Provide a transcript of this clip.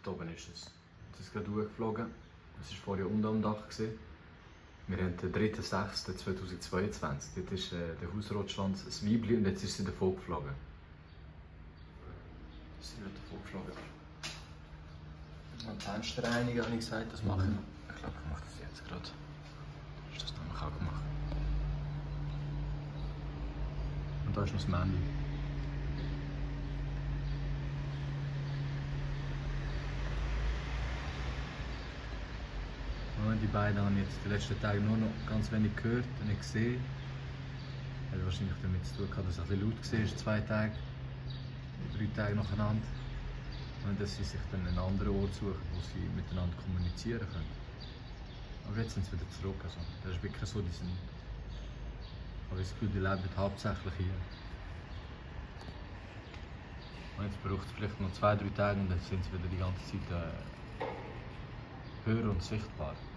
Dort oben ist es. Es ist gerade hochgeflogen. Es war vorher unten am Dach. Wir haben den 3.6.2022. Dort ist der Hausrotschwanz ein Weibchen und jetzt ist sie davon geflogen. Sie ist davon geflogen. Und die Fensterreinigung habe ich gesagt, das mache ich. Ich glaube, ich mache das jetzt gerade. Ist das nämlich auch gemacht. Und da ist noch das Männchen. Die beiden haben jetzt die letzten Tage nur noch ganz wenig gehört und nicht gesehen. Hat wahrscheinlich damit zu tun gehabt, dass es ein bisschen laut war, 2 Tage, 3 Tage nacheinander. Und dass sie sich dann einen anderen Ort suchen, wo sie miteinander kommunizieren können. Aber jetzt sind sie wieder zurück. Also, das ist wirklich so, ich habe das Gefühl, die leben hauptsächlich hier. Und jetzt braucht es vielleicht noch 2, 3 Tage und dann sind sie wieder die ganze Zeit höher und sichtbar.